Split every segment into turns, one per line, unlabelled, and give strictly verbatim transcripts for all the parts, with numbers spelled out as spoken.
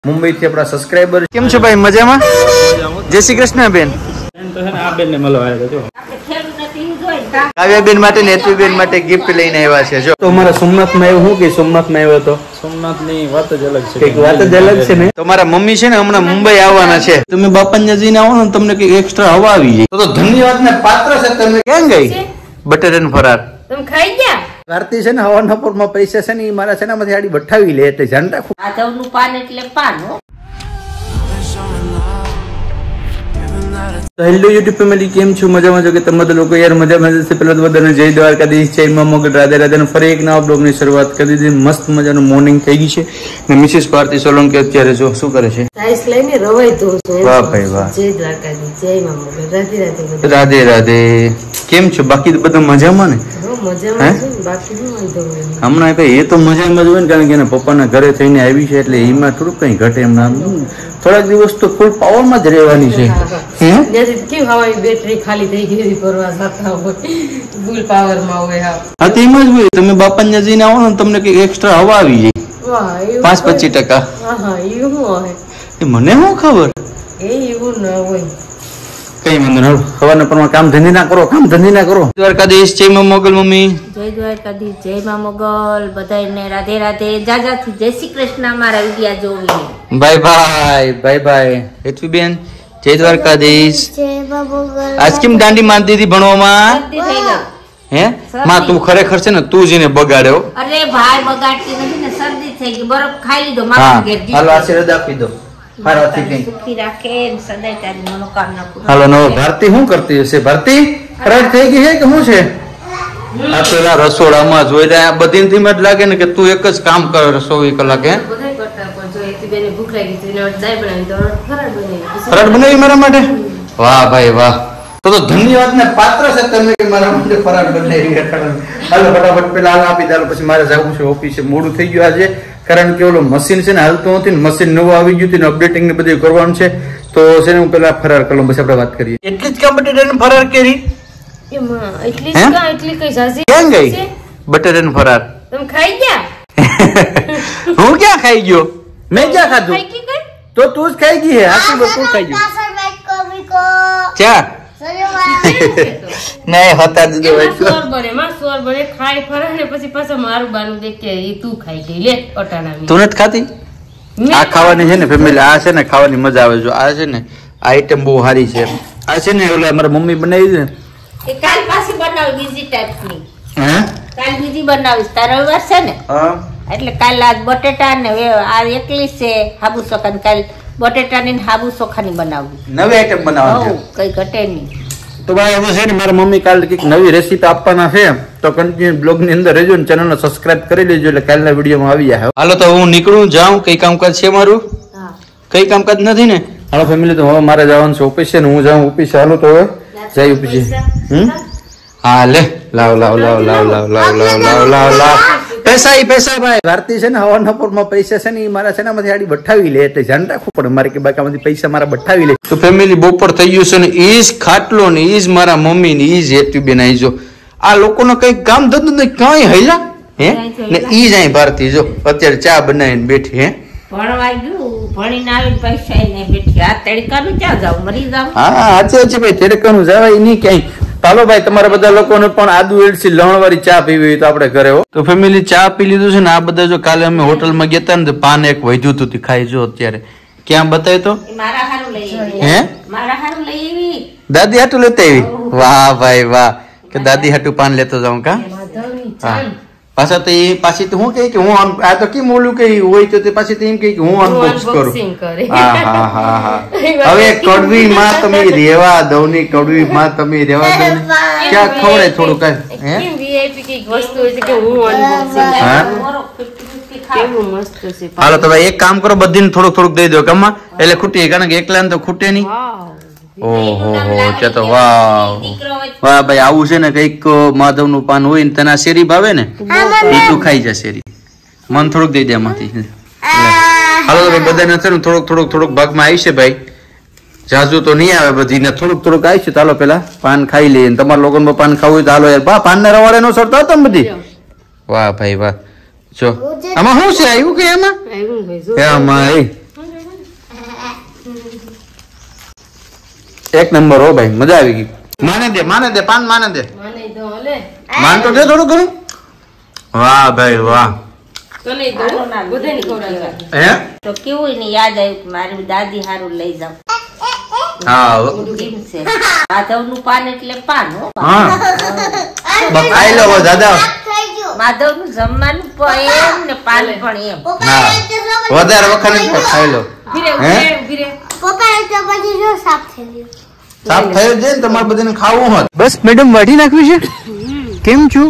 मुंबई थी अपना सब्सक्राइबर केम छे भाई मजा में जय श्री कृष्ण बेन तो है आ बेन ने મળવા આવ્યા છો કાવ્યા બેન માટે નેત્વી બેન માટે ગિફ્ટ લઈને આવ્યા છે જો તો અમારા સોમનાથ માં આવ્યો હું કે સોમનાથ માં આવ્યો તો સોમનાથ ની વાત જ અલગ છે એક વાત જ અલગ છે ને તો મારા મમ્મી છે ને હમણાં મુંબઈ આવવાના છે તમે બાપાને જઈને આવો ને તમને કઈ એક્સ્ટ્રા હવા આવી જાય તો ધન્યવાદ ને પાત્ર છે તમે કેમ ગઈ બટર એન્ડ ફરાર
तुम खाई गया
भारती છે ને હવાના પોરમાં પૈસા છે ને ઈ મારા સેનામાંથી આડી બઠાવી લે એટલે ધ્યાન રાખો
આ જવનું પાન એટલે પાન હો
તો હેલો યુટ્યુબ ફેમિલી કેમ છો મજામાં છો કે તમે બધા લોકો યાર મજામાં જશે પેલા તો બધાને જય દ્વારકાધીશ જય મા મોગલ રાધે રાધે ફરી એક નવા બ્લોગની શરૂઆત કરી દીધી મસ્ત મજાનું મોર્નિંગ થઈ ગઈ છે ને મિસિસ ભારતી સોલંકી અત્યારે જો શું કરે છે
રાઈસ લઈને રવાઈ દો છો
વાહ ભાઈ વાહ
જય દ્વારકાધીશ જય મા મોગલ રાધે રાધે
રાધે રાધે કેમ છો બાકી બધા મજામાં ને
મજામાં છે બાકી શું વાંધો
હમણાં કઈ એ તો મજામાં જ હોય ને કારણ કે એના પપ્પાના ઘરે થઈને આવી છે એટલે એમાં થોડુંક કઈ ઘટે એમ ના થોડાક દિવસ તો ફૂલ પાવરમાં જ રહેવાની છે
કેમ હવાની બેટરી ખાલી થઈ ગઈ ફરવા જતા હોય ફૂલ પાવરમાં હોય
હા તો એમ જ હોય તમે બાપાને જઈને આવો ને તમને કઈ એક્સ્ટ્રા હવા આવી જાય
વાહ
પાંચ પચીસ ટકા
હા હા એવું હોય
એ મને શું ખબર
એ એવું ના હોય
કઈ વાંધો નહીં હવાના પરમાં કામ ધંધી ના કરો કામ ધંધી ના કરો દ્વારકાધીશ જય મા મોગલ મમ્મી
જય દ્વારકાધીશ જય મા મોગલ બધાને રાધે રાધે જાજાથી જય શ્રી કૃષ્ણ મારા વિડિયા જોવી
bye bye bye bye Hetvi ben જય દ્વારકાધીશ
જય મા મોગલ
આજ કેમ દાંડી માંડી હતી ભણવામાં હે માં તું ખરેખર છે ને તું જ એને બગાડ્યો
અરે ભાઈ બગાડતી નથી ને શરદી થઈ ગઈ બરફ ખાઈ લીધો મારા ઘેર જી
હાલો આશીર્વાદ આપી દો ભારતી કઈ
સુખી રાખે સદાય તારી મનોકામના પૂરી
હાલો નો ભારતી શું કરતી હશે ભારતી ખરાબ થઈ ગઈ છે કે શું છે આ પેલા રસોડામાં જોઈ રહ્યા બધી થી જ લાગે ને કે તું એક જ કામ કર રસોઈ કલાકે
બધાય કરતા પણ જો એથી બેને ભૂખ લાગી તો એને દાળ બનાવી તો ફરાળ બનાવી
ફરાળ બનાવી મારા માટે વાહ ભાઈ વાહ તો તો ધન્યવાદ ને પાત્ર છે તમે કે મારા માટે ફરાળ બનાવી હાલો ફટાફટ પેલા હાલ આપી દાલો પછી મારે જવું છે ઓફિસે મોડું થઈ ગયું આજે કારણ કે ઓલો મશીન છે ને હાલતું નથી ને મશીન નવું આવી ગયું હતું ને અપડેટિંગ ને બધું કરવાનું છે તો છે ને હું પેલા ફરાર કરું પછી આપણે વાત કરીએ એટલી જ કામ બટેટા ફરાર કરી
એમાં એટલી જ કા એટલી કઈ જાજી
કેમ ગઈ બટેટા ને ફરાર
તમે ખાઈ ગયા
હું ક્યાં ખાઈ ગયો મેં ક્યાં ખાધું
ખાઈ ગઈ કઈ
તો તું જ ખાઈ ગઈ હે આખી બપોર ખાઈ ગયું ચા નહીં હોતા જ દે
સોર બને માં સોર બને ખાઈ ફરે ને પછી પાછો મારું બાનું દેખ કે ઈ તું ખાઈ ગઈ લે અટાણા
તું નથી ખાતી આ ખાવાની છે ને ફેમિલી આ છે ને ખાવાની મજા આવે જો આ છે ને આઈટમ બહુ સારી છે આ છે ને ઓલા મારા મમ્મી બનાવી છે
એ કાલ પાછી બનાવ બીજી ટાઈપની
હે
કાલ બીજી બનાવીશ તારો રવિવાર છે ને
હા એટલે
કાલ આજ બટેટા ને આ એકલી છે હાબુ ચોખા કાલ બટેટા ની હાબુ ચોખા ની બનાવવી
નવી આઈટમ બનાવવાની
છે કઈ ઘટે નહીં
તો ભાઈ હવે છે ને મારા મમ્મી કાલે કઈક નવી રેસીપી આપવાના છે તો કન્ટિન્યુ બ્લોગ ની અંદર રહેજો ને ચેનલ ને સબસ્ક્રાઇબ કરી લેજો એટલે કાલના વિડીયોમાં આવી જાય હાલો તો હું નીકળું જાઉં કઈ કામકાજ છે મારું કઈ કામકાજ નથી ને હાલો ફેમિલી તો હવે મારે જવાનું છે ઓફિસે ને હું જાઉં ઓફિસે હાલો તો હવે જઈ ઓફિસે હમ હા લે લાવ લાવ લાવ લાવ લાવ લાવ લાવ લાવ લાવ લાવ પૈસા ઈ પૈસા ભાઈ ભારતી છે ને હવાના પોરમાં પૈસા છે ને ઈ મારા સેનામાંથી આડી બઠાવી લે એટલે ધ્યાન રાખવું પડે મારે કે બાકામાંથી પૈસા મારા બઠાવી લે તો ફેમિલી બપોર થઈ ગયું છે ને ઈ જ ખાટલો ને ઈ જ મારા મમ્મી ને ઈ જ હેતુ બેન આઈ જો આ લોકોનો કઈ કામ ધંધો ને કઈ હૈલા હે ને ઈ જ અહીં ભારતી જો અત્યારે ચા બનાવીને બેઠી હે
ભણવા ગયું ભણીને આવીને પૈસા ને બેઠી આ તડકાનું ક્યાં જાવ મરી જાવ
હા સાચે છે ભાઈ તડકાનું જવાય નહીં ક્યાંય ચાલો ભાઈ તમારા બધા લોકોને પણ આદુ એલસી લણવાળી ચા પીવી હોય તો આપણે ઘરે હો તો ફેમિલી ચા પી લીધું છે ને આ બધા જો કાલે અમે હોટલમાં ગયા હતા ને તો પાન એક વધ્યું હતું ખાઈ જો અત્યારે ક્યાં બતાય તો
મારા હારું લઈ આવી
હે
મારા હારું લઈ આવી
દાદી હાટું લેતા આવી વાહ ભાઈ વાહ કે દાદી હાટું પાન લેતો જાઉં કા હા પાછા તો એ પાછી તો હું કહે કે હું આ તો કેમ ઓલું કઈ હોય તો તે પાછી તો એમ કહે કે હું અનબોક્સ કરું હા હા હા હા હવે કડવી માં તમે રેવા દઉં ની કડવી માં તમે રેવા દઉં ક્યાં ખવડે થોડું કઈ હે
કેમ વીઆઈપી કઈક વસ્તુ હોય છે કે હું અનબોક્સિંગ કેવું મસ્ત છે
હાલો તો ભાઈ એક કામ કરો બધીને થોડુંક થોડુંક દઈ દો કમમાં એટલે ખૂટી કારણ કે એકલા તો ખૂટે નહીં ઓહો હો ત્યાં તો વાવ વાહ ભાઈ આવું છે ને કઈક માધવ નું પાન હોય ને તને શેરી ભાવે ને એ તું ખાઈ જા શેરી મન થોડુંક દઈ દે એમાંથી હાલો તો ભાઈ બધાને છે ને થોડુંક થોડુંક થોડુંક ભાગમાં આવી છે ભાઈ જાજુ તો નહીં આવે બધી ને થોડુંક થોડુંક આવી છે ચાલો પેલા પાન ખાઈ લઈએ તમારા લોકો પાન ખાવું હોય તો હાલો યાર બા પાન ના રવાડે નો સરતા હતા બધી વાહ ભાઈ વાહ જો આમાં શું છે આવ્યું કે એમાં આમાં એક નંબર હો ભાઈ, મજા આવી ગઈ. માને દે માને દે પાન માને દે. માન તો દે થોડું ઘણું. વાહ ભાઈ વાહ.
તો નહીં દો બધાને ખવડાવવા.
હે
તો કેવું ને યાદ આવ્યું મારી દાદી હારું લઈ જાવ.
હા
કેમ છે માધવનું પાન એટલે પાન હો.
હા બકાઈ લો દાદા.
માધવનું જમવાનું પણ એમ ને પાન પણ એમ.
હા વધારે વખત ખાઈ લો. હે સાફ થયો છે ને તમારે બધાને ખાવું હોત. બસ મેડમ વાઢી નાખવી છે. કેમ છું?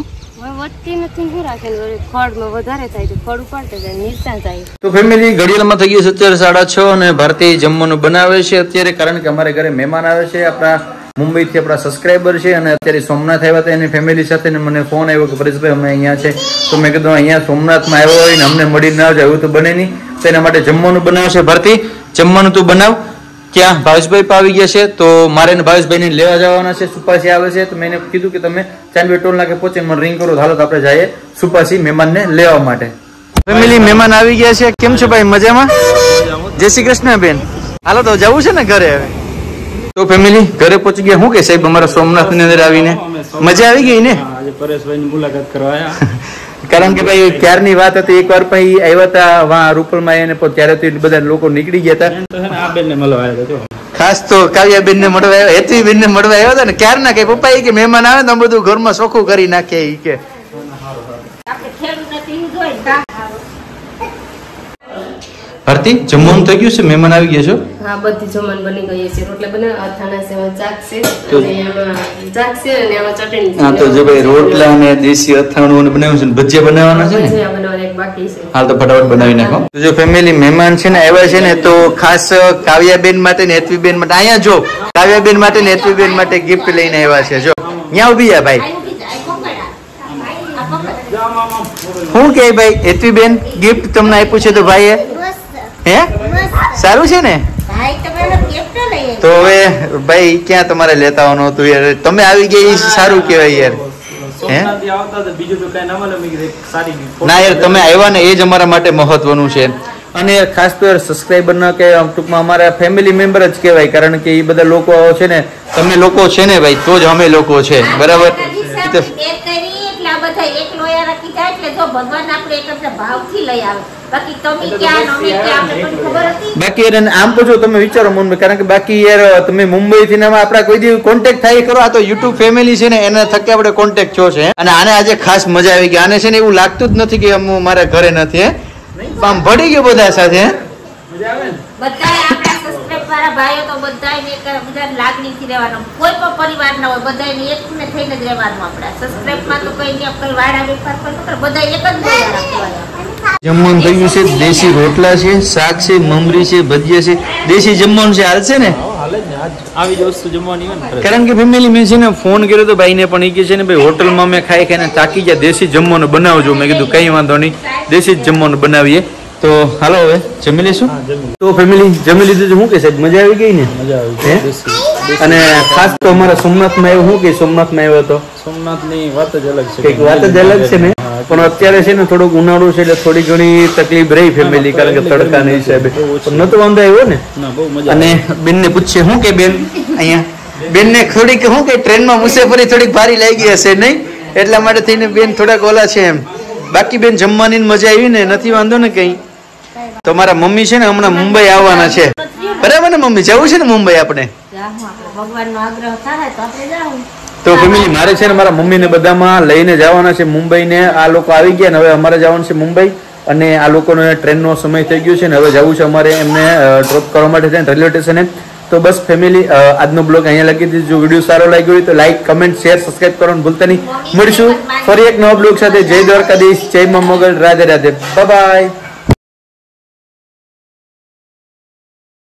તો ફેમિલી ઘડિયાળમાં થઈ ગયું છે અત્યારે સાડા છ અને ભારતીય જમવાનું બનાવે છે અત્યારે, કારણ કે અમારે ઘરે મહેમાન આવે છે આપણા મુંબઈ થી આપણા સબસ્ક્રાઈબર છે અને અત્યારે સોમનાથ આવ્યા હતા એની ફેમિલી સાથે ને મને ફોન આવ્યો કે પરેશભાઈ અમે અહીંયા છે. તો મેં કીધું અહીંયા સોમનાથમાં આવ્યો હોય ને અમને મળી ના જાય એવું તો બને નહીં, તો એના માટે જમવાનું બનાવે છે. ભારતી જમવાનું તું બનાવ. ત્યાં ભાવેશભાઈ પણ આવી ગયા છે તો મારે ને ભાવેશભાઈ ને લેવા જવાના છે. સુપાસી આવે છે તો મેં એને કીધું કે તમે ચાંદવી ટોલ નાકે પહોંચે મને રિંગ કરો, હાલો તો આપણે જઈએ સુપાસી મહેમાન ને લેવા માટે. ફેમિલી મહેમાન આવી ગયા છે. કેમ છો ભાઈ? મજામાં? જય શ્રી કૃષ્ણ બેન. હાલો તો જવું છે ને ઘરે હવે. તો ફેમિલી ઘરે પહોંચી ગયા. શું કે સાહેબ અમારા સોમનાથ ની અંદર આવીને મજા આવી ગઈ ને?
પરેશભાઈ ની મુલાકાત કરવા આવ્યા.
કારણ કે ભાઈ ક્યારની વાત હતી, એક વાર પછી આવ્યા હતા વાં રૂપલમાં એને ત્યારે તો બધા લોકો નીકળી ગયા હતા.
આ બેન ને મળવા આવ્યા હતા.
ખાસ તો કાવ્યાબેન ને મળવા આવ્યા, હેતવી બેન ને મળવા આવ્યા હતા ને ક્યારના કે પપ્પા એ કે મહેમાન આવે તો બધું ઘરમાં ચોખ્ખું કરી નાખે એ કે. ભારતી જમવાનું થઈ ગયું છે? મહેમાન આવી ગયા છો?
હા બધી જમવાનું બની ગઈ છે. રોટલા બને અથાણા છે, ચાક છે અને એમાં ચાક છે અને એમાં ચટણી છે.
હા તો જો ભાઈ રોટલા અને દેશી અથાણું બનાવ્યું છે ને ભજીયા બનાવવાના છે ને?
ભજીયા બનાવવાના એક બાકી છે.
હાલ તો ફટાફટ બનાવી નાખો. તો જો ફેમિલી મહેમાન છે ને આવ્યા છે ને તો ખાસ કાવ્યાબેન માટે ને હેતવીબેન માટે અહીંયા જો કાવ્યાબેન માટે ને હેતવીબેન માટે ગિફ્ટ લઈને આવ્યા છે. જો અહીંયા ઉભી જા ભાઈ. શું કે ભાઈ હેતવીબેન ગિફ્ટ તમને આપ્યું છે તો ભાઈએ? હે સારું છે ને? તો હવે ભાઈ ક્યાં તમારે લેતા આવવાનું હતું યાર, તમે આવી ગયા સારું કેવાય યાર. ના યાર તમે આવ્યા ને એ જ અમારા માટે મહત્વનું છે. અને ખાસ તો સબસ્ક્રાઈબર ના કે ટૂંકમાં અમારા ફેમિલી મેમ્બર જ કહેવાય, કારણ કે એ બધા લોકો છે ને તમે લોકો છે ને ભાઈ તો જ અમે લોકો છે. બરાબર? બાકી આમ તો જો તમે વિચારો મન, કારણ કે બાકી યાર તમે મુંબઈ થી આપડા કોઈ દિવસ કોન્ટેક્ટ થાય ખરો? આ તો યુટ્યુબ ફેમિલી છે ને એના થકી આપણે કોન્ટેક્ટ થયો છે અને આને આજે ખાસ મજા આવી ગઈ. આને છે ને એવું લાગતું જ નથી કે હું મારા ઘરે નથી. આમ ભળી ગયો બધા સાથે.
મારા ભાઈઓ તો બધાને બધા લાગણીથી રહેવાનું, કોઈ પણ પરિવાર ના હોય બધાને એકને થઈને જ રહેવાનું. આપડા સબસ્ક્રાઇબમાં તો કઈ નહીં, કઈ વાડા વેપાર પર બધા એક જ રાખવાના.
જમવાનું થઈ ગયું છે. દેશી રોટલા છે, શાક છે, મમરી છે, ભજીયા છે. દેશી જમવાનું છે. હાલ છે ને?
આવી જ વસ્તુ જમવાની હોય ને.
કારણ કે ફેમિલી મેં છે ને ફોન કર્યો તો ભાઈને પણ એ કે છે ને ભાઈ હોટલમાં મેં ખાઈ ખાઈને થાકી ગયા, દેશી જમવાનું બનાવજો. મેં કીધું કઈ વાંધો નહીં, દેશી જ જમવાનું બનાવીએ. તો હાલો હવે જમી લઈશું. તો ફેમિલી જમી લીધું. શું કે સાહેબ મજા આવી ગઈ ને?
મજા આવી.
અને ખાસ તો અમારા સોમનાથમાં આવ્યો. શું કે સોમનાથમાં આવ્યો હતો?
સોમનાથ ની વાત જ અલગ છે.
કઈક વાત જ અલગ છે ને. પણ અત્યારે છે ને થોડુંક ઉનાળું છે એટલે થોડી ઘણી તકલીફ રહી ફેમિલી, કારણ કે તડકા ના હિસાબે. નતો વાંધો આવ્યો ને? અને બેન ને પૂછીએ શું કે બેન અહીંયા બેન ને થોડીક શું કે ટ્રેનમાં મુસાફરી થોડીક ભારી લાગી હશે નહીં, એટલા માટે થઈને બેન થોડાક ઓલા છે એમ. બાકી બેન જમવાની મજા આવી ને? નથી વાંધો ને કઈ? તો મારા મમ્મી છે ને હમણાં મુંબઈ આવવાના છે. બરાબર ને મમ્મી? જવું છે ને મુંબઈ આપણે? તો ફેમિલી મારે છે ને મારા મમ્મી ને બધામાં લઈને જવાના છે મુંબઈ ને. આ લોકો આવી ગયા ને હવે અમારે જવાનું છે મુંબઈ અને આ લોકોનો ટ્રેનનો સમય થઈ ગયો છે ને હવે જવું છે અમારે એમને ડ્રોપ કરવા માટે છે રેલવે સ્ટેશને. તો બસ ફેમિલી આજનો બ્લોગ અહીંયા લગી દીધું. જો વિડીયો સારો લાગ્યો હોય તો લાઈક, કમેન્ટ, શેર, સબસ્ક્રાઇબ કરવાનું ભૂલતા નહીં. મળીશું ફરી એક નવા બ્લોગ સાથે. જય દ્વારકાધીશ, જય મા મોગલ, રાધે રાધે, બાય બાય.